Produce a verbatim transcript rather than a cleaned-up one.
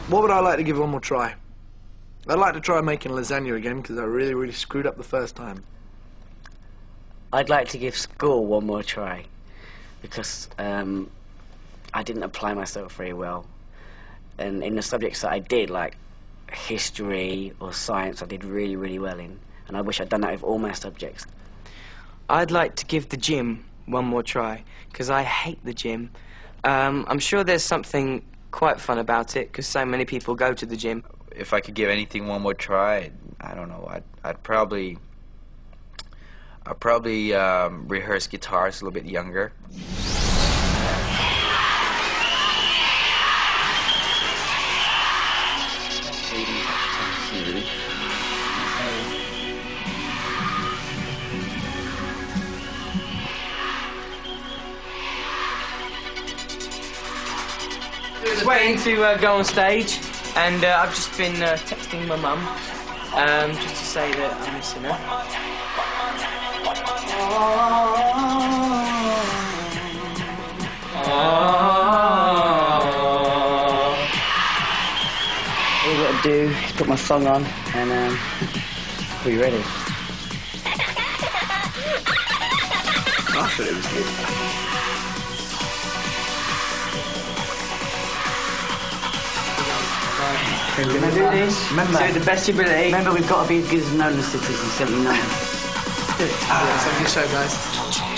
What would I like to give one more try? I'd like to try making lasagna again because I really, really screwed up the first time. I'd like to give school one more try because um, I didn't apply myself very well. And in the subjects that I did, like history or science, I did really, really well in. And I wish I'd done that with all my subjects. I'd like to give the gym one more try because I hate the gym. Um, I'm sure there's something quite fun about it because so many people go to the gym. If I could give anything one more try, I don't know. I'd, I'd probably, I'd probably um, rehearse guitars a little bit younger. Just waiting to uh, go on stage, and uh, I've just been uh, texting my mum um, just to say that I'm missing her. All I've got to do is put my song on, and um, we'll be ready. I thought it was good. We're going to do this. Remember, do the best ability. Remember, we've got to be as good as known as Cities in seventy-nine. Yeah, so good show, guys.